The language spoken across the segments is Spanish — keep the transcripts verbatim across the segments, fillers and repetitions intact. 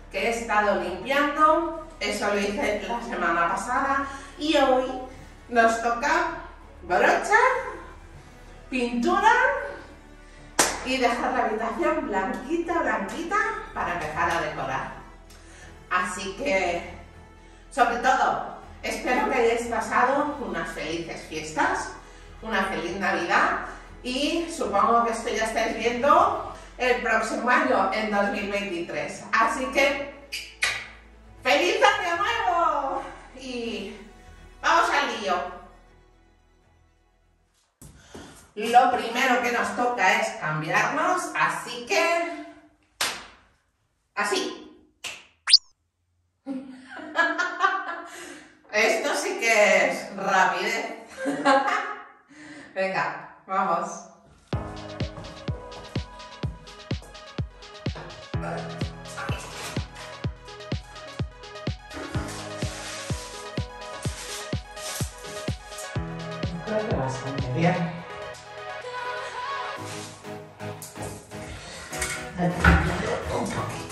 que he estado limpiando, eso lo hice la semana pasada, y hoy nos toca brocha, pintura y dejar la habitación blanquita, blanquita para empezar a decorar. Así que, sobre todo, espero que hayáis pasado unas felices fiestas, una feliz Navidad, y supongo que esto ya estáis viendo el próximo año, en dos mil veintitrés. Así que, ¡feliz año nuevo! Y vamos al lío. Lo primero que nos toca es cambiarnos, así que... así. Esto sí que es rapidez. Venga, vamos. Creo que bastante bien. Un poquito.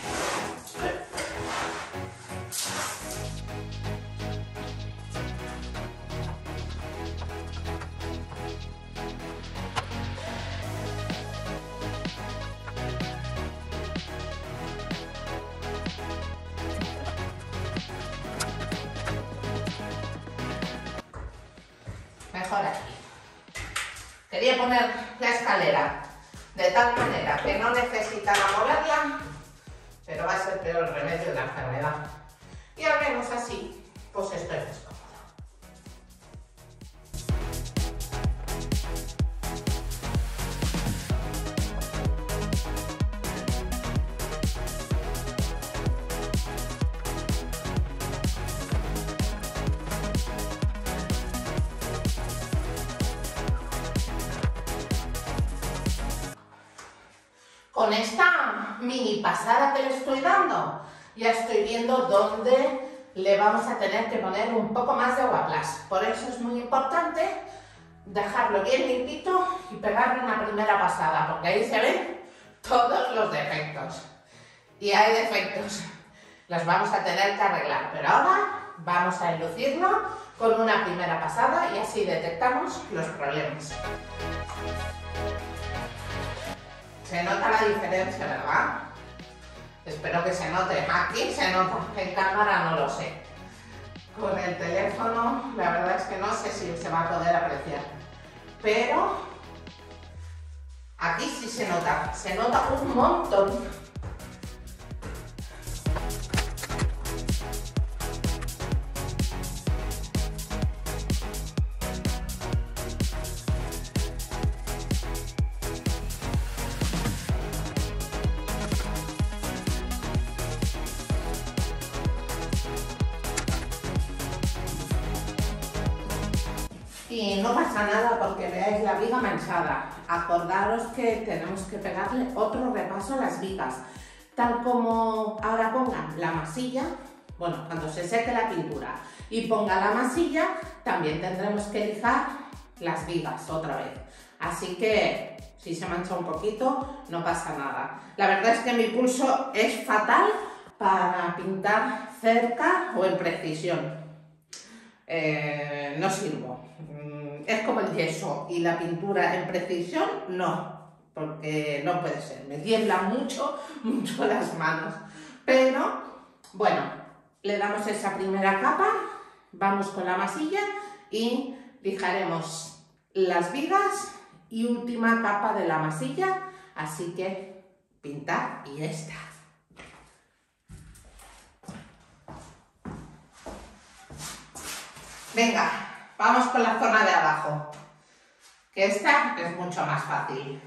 Mejor aquí. Quería poner la escalera de tal manera que no necesitara moverla, pero va a ser peor el remedio de la enfermedad. Y al menos así, pues estoy más cómoda. Con esta mini pasada que le estoy dando, ya estoy viendo dónde le vamos a tener que poner un poco más de aguaplas. Por eso es muy importante dejarlo bien limpito y pegarle una primera pasada, porque ahí se ven todos los defectos. Y hay defectos, los vamos a tener que arreglar, pero ahora vamos a enlucirlo con una primera pasada y así detectamos los problemas. Se nota la diferencia, ¿verdad? Espero que se note. Aquí se nota, en cámara no lo sé. Con el teléfono, la verdad es que no sé si se va a poder apreciar. Pero aquí sí se nota, se nota un montón. Y no pasa nada porque veáis la viga manchada. Acordaros que tenemos que pegarle otro repaso a las vigas. Tal como ahora pongan la masilla, bueno, cuando se seque la pintura y ponga la masilla, también tendremos que lijar las vigas otra vez. Así que si se mancha un poquito, no pasa nada. La verdad es que mi pulso es fatal para pintar cerca o en precisión. Eh, no sirvo. Es como el yeso y la pintura en precisión, no, porque no puede ser, me tiemblan mucho, mucho las manos. Pero, bueno, le damos esa primera capa, vamos con la masilla y lijaremos las vigas y última capa de la masilla, así que pintar y ya está. Venga, vamos con la zona de abajo, que esta es mucho más fácil.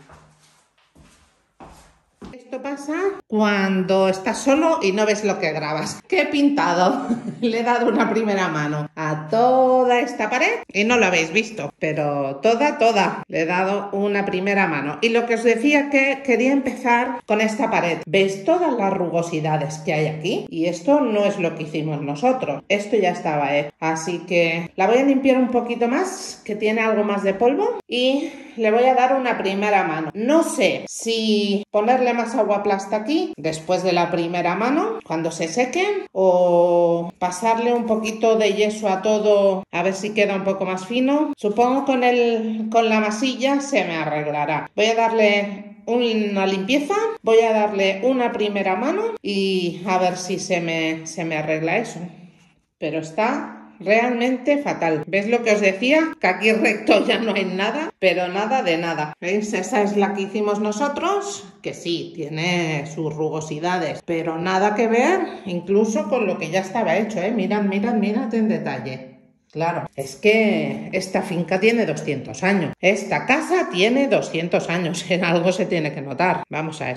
Esto pasa cuando estás solo y no ves lo que grabas. ¿Qué he pintado? Le he dado una primera mano a toda esta pared y no lo habéis visto, pero toda, toda. Le he dado una primera mano. Y lo que os decía que quería empezar con esta pared. ¿Veis todas las rugosidades que hay aquí? Y esto no es lo que hicimos nosotros. Esto ya estaba hecho. Así que la voy a limpiar un poquito más, que tiene algo más de polvo. Y le voy a dar una primera mano. No sé si ponerle más agua agua plasta aquí después de la primera mano, cuando se seque, o pasarle un poquito de yeso a todo a ver si queda un poco más fino. Supongo con el, con la masilla se me arreglará. Voy a darle una limpieza, voy a darle una primera mano y a ver si se me, se me arregla eso. Pero está realmente fatal. ¿Ves lo que os decía? Que aquí recto ya no hay nada, pero nada de nada. ¿Veis? Esa es la que hicimos nosotros, que sí, tiene sus rugosidades, pero nada que ver incluso con lo que ya estaba hecho, ¿eh? Mirad, mirad, mirad en detalle. Claro, es que esta finca tiene doscientos años. Esta casa tiene doscientos años. En algo se tiene que notar. Vamos a eso.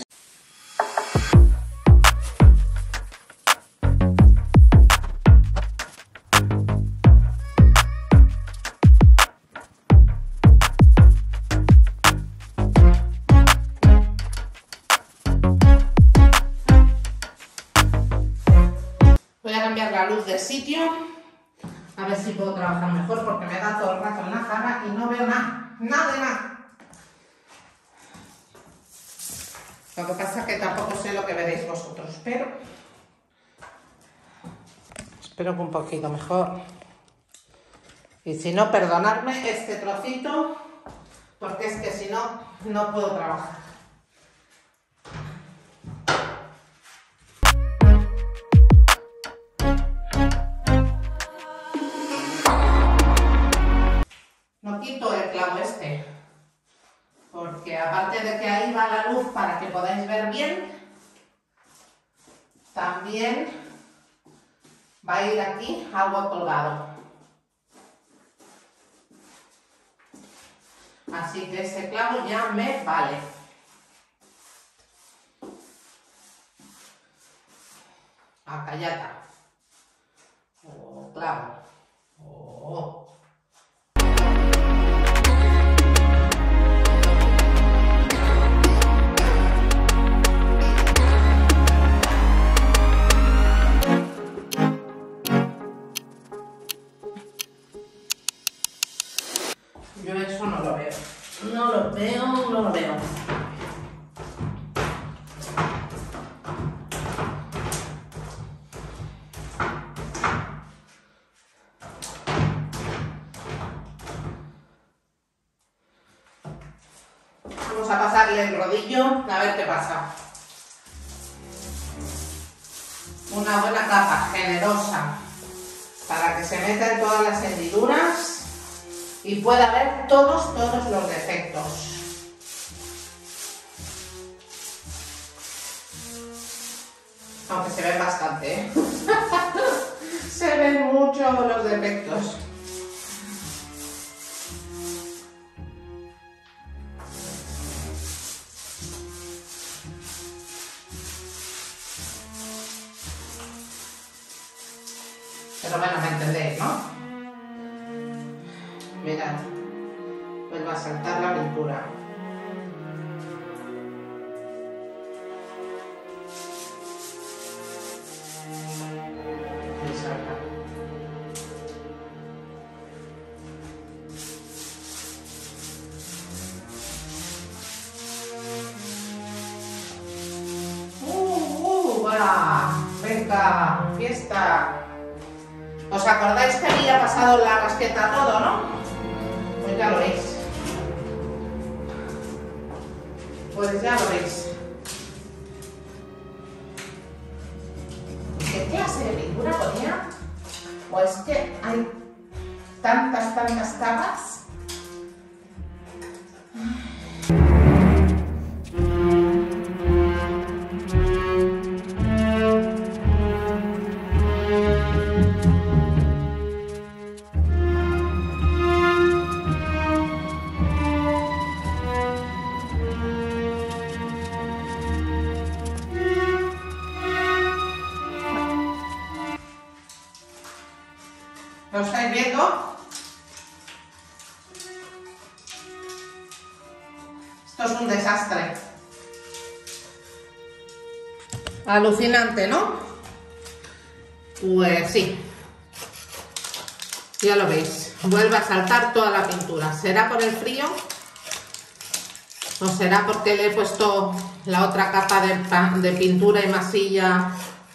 Voy a cambiar la luz de sitio, a ver si puedo trabajar mejor, porque me da todo el rato en la cara y no veo nada, nada de nada. Lo que pasa es que tampoco sé lo que veréis vosotros, pero espero que un poquito mejor. Y si no, perdonadme este trocito, porque es que si no, no puedo trabajar. No quito el clavo este, porque aparte de que ahí va la luz para que podáis ver bien, también va a ir aquí algo colgado. Así que ese clavo ya me vale. Acá ya está. Oh, clavo. Oh. Yo eso no lo veo. No lo veo, no lo veo. Vamos a pasarle el rodillo a ver qué pasa. Una buena capa generosa para que se meta en todas las hendiduras y pueda ver todos, todos los defectos. Aunque se ven bastante, ¿eh? Se ven mucho los defectos. Pero bueno, me entendéis, ¿no? Mirad, vuelve a saltar la pintura. Y salta. ¡Uh, uh! ¡Va! ¡Venga! ¡Fiesta! ¿Os acordáis que había pasado la rasqueta todo, no? Pues ya lo veis. Pues ya lo veis. ¿Qué clase de pintura ponía? ¿O es que hay tantas, tantas capas? ¿Lo estáis viendo? Esto es un desastre. Alucinante, ¿no? Pues sí. Ya lo veis. Vuelve a saltar toda la pintura. ¿Será por el frío? ¿O será porque le he puesto la otra capa de, de pintura y masilla?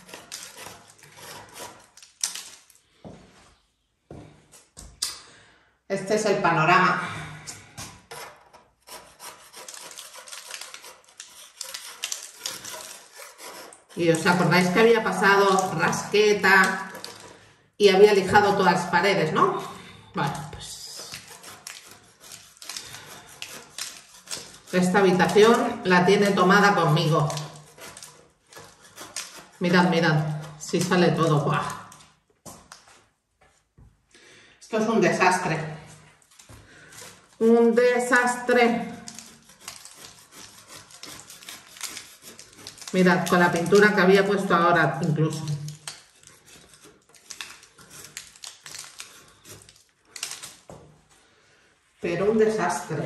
Este es el panorama. Y os acordáis que había pasado rasqueta y había lijado todas las paredes, ¿no? Bueno, pues esta habitación la tiene tomada conmigo. Mirad, mirad, si sale todo. ¡Buah! Esto es un desastre. Un desastre. Mirad, con la pintura que había puesto ahora incluso. Pero un desastre.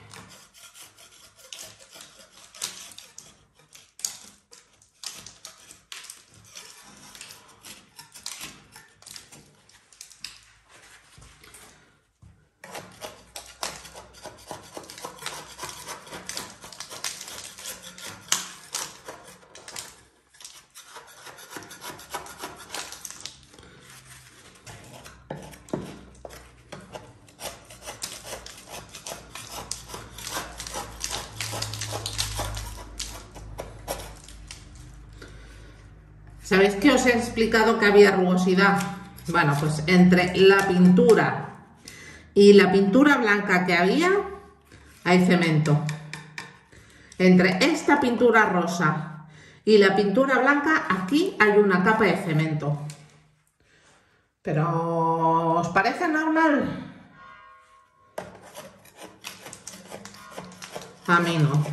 ¿Sabéis que os he explicado que había rugosidad? Bueno, pues entre la pintura y la pintura blanca que había, hay cemento. Entre esta pintura rosa y la pintura blanca, aquí hay una capa de cemento. ¿Pero os parece normal? A mí no.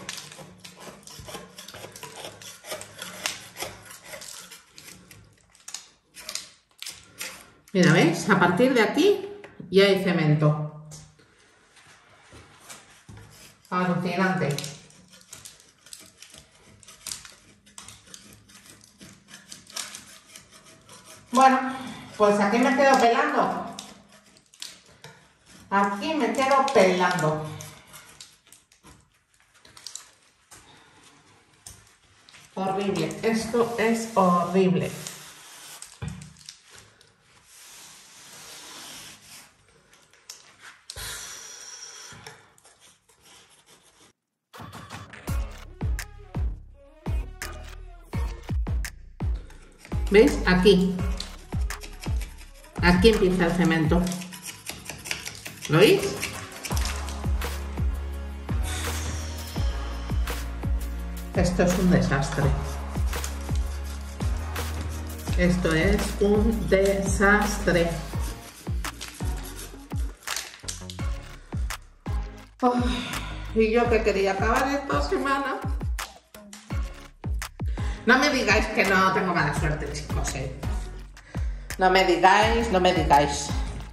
Mira, ¿veis? A partir de aquí ya hay cemento. Alucinante. Bueno, pues aquí me quedo pelando. Aquí me quedo pelando. Horrible. Esto es horrible. ¿Veis? Aquí. Aquí empieza el cemento. ¿Lo veis? Esto es un desastre. Esto es un desastre. Oh, y yo que quería acabar esta semana. No me digáis que no tengo mala suerte, chicos, ¿eh? No me digáis, no me digáis.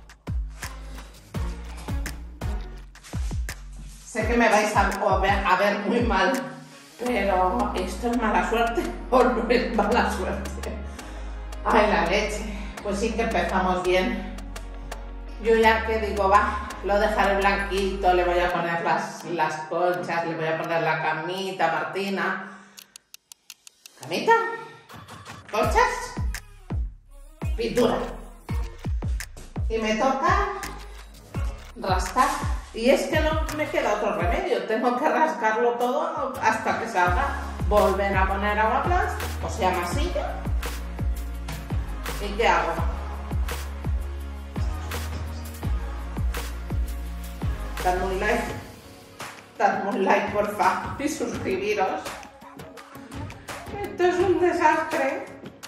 Sé que me vais a, a ver muy mal, pero ¿esto es mala suerte o no es mala suerte? Ay, la leche. Pues sí que empezamos bien. Yo ya que digo, va, lo dejaré blanquito, le voy a poner las, las conchas, le voy a poner la camita, Martina. ¿Camita? ¿Conchas? Pintura. Y me toca rascar. Y es que no me queda otro remedio. Tengo que rascarlo todo hasta que salga. Volver a poner agua plus, o sea, masilla. ¿Y qué hago? Dadme un like. Dadme un like, porfa. Y suscribiros. Esto es un desastre.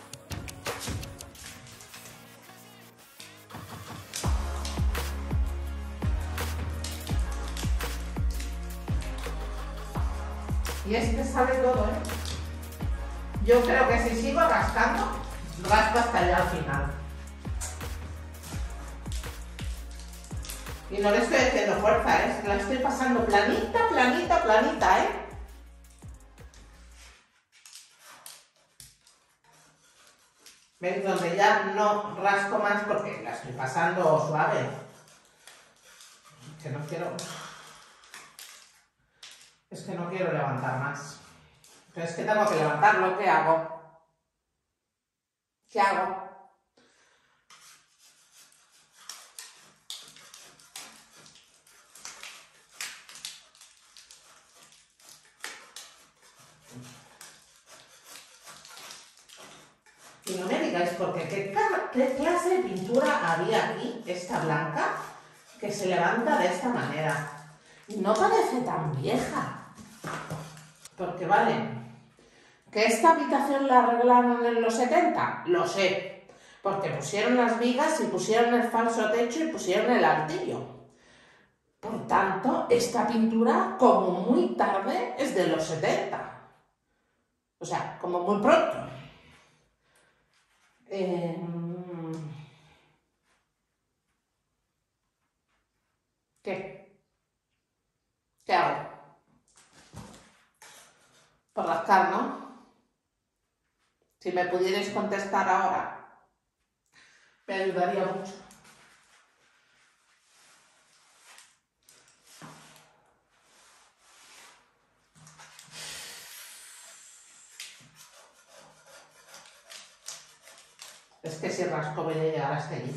Y es que sale todo, ¿eh? Yo creo que si sigo rascando, rasco hasta allá al final. Y no le estoy haciendo fuerza, ¿eh? La estoy pasando planita, planita, planita, ¿eh? ¿Veis? Donde ya no rasco más porque la estoy pasando suave. Que no quiero... Es que no quiero levantar más. Pero es que tengo que levantarlo. ¿Qué hago? ¿Qué hago? Y no me digáis porque ¿qué, qué clase de pintura había aquí, esta blanca, que se levanta de esta manera? No parece tan vieja. Porque vale, que esta habitación la arreglaron en los setenta, lo sé. Porque pusieron las vigas y pusieron el falso techo y pusieron el altillo. Por tanto, esta pintura, como muy tarde, es de los setenta. O sea, como muy pronto. Eh... ¿Qué? ¿Qué hago? Por las caras, ¿no? Si me pudierais contestar ahora, me ayudaría mucho. Es que si rasco voy a llegar hasta allí.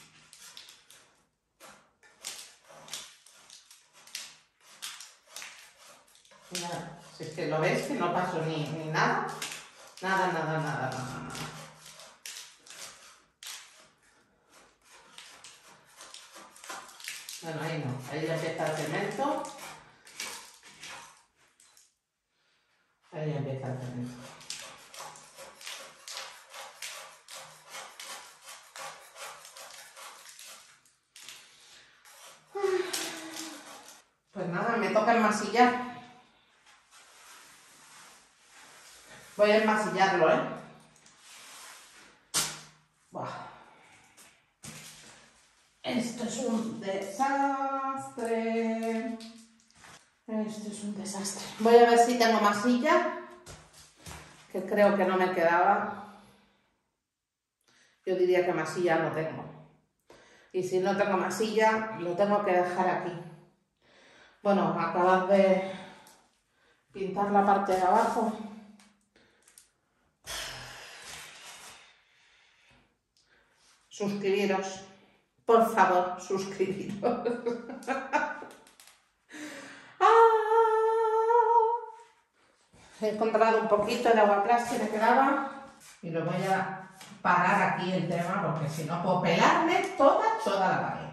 Mira, si es que lo ves que no paso ni, ni nada. Nada, nada, nada, nada, nada. Bueno, ahí no. Ahí ya empieza el cemento. Ahí ya empieza el cemento. Pues nada, me toca enmasillar. Voy a enmasillarlo, ¿eh? Buah. Esto es un desastre. Esto es un desastre. Voy a ver si tengo masilla, que creo que no me quedaba. Yo diría que masilla no tengo. Y si no tengo masilla, lo tengo que dejar aquí. Bueno, acabad de pintar la parte de abajo. Suscribiros, por favor, suscribiros. He encontrado un poquito de agua clara que me quedaba y lo voy a parar aquí el tema porque si no puedo pelarme toda, toda la pared.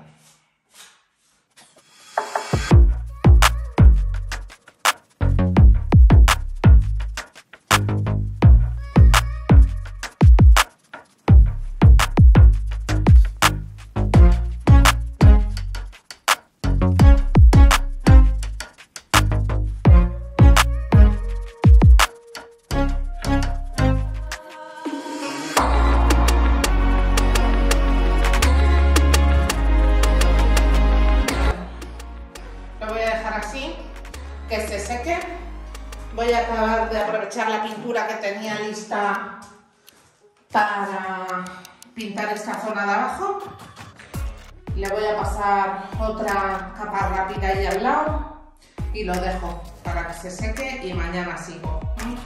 Que se seque. Voy a acabar de aprovechar la pintura que tenía lista para pintar esta zona de abajo. Le voy a pasar otra capa rápida ahí al lado y lo dejo para que se seque y mañana sigo.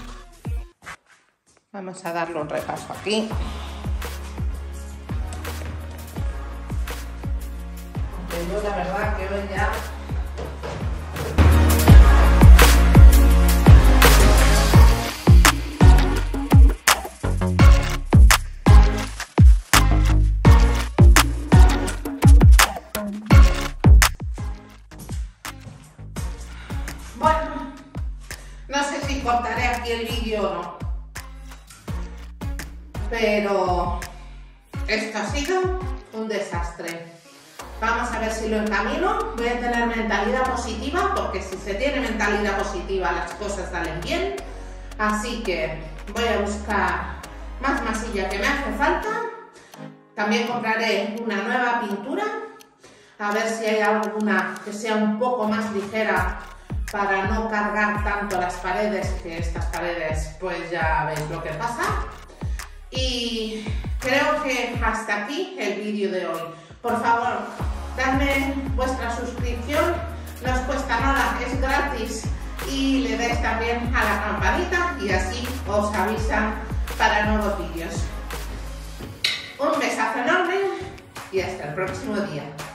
Vamos a darle un repaso aquí. Aunque yo la verdad que hoy ya... Bueno, no sé si cortaré aquí el vídeo o no, pero esto ha sido un desastre. Vamos a ver si lo encamino. Voy a tener mentalidad positiva, porque si se tiene mentalidad positiva las cosas salen bien. Así que voy a buscar más masilla que me hace falta. También compraré una nueva pintura, a ver si hay alguna que sea un poco más ligera para no cargar tanto las paredes, que estas paredes pues ya veis lo que pasa. Y creo que hasta aquí el vídeo de hoy. Por favor, dadme vuestra suscripción, no os cuesta nada, es gratis y le des también a la campanita y así os avisan para nuevos vídeos. Un besazo enorme y hasta el próximo día.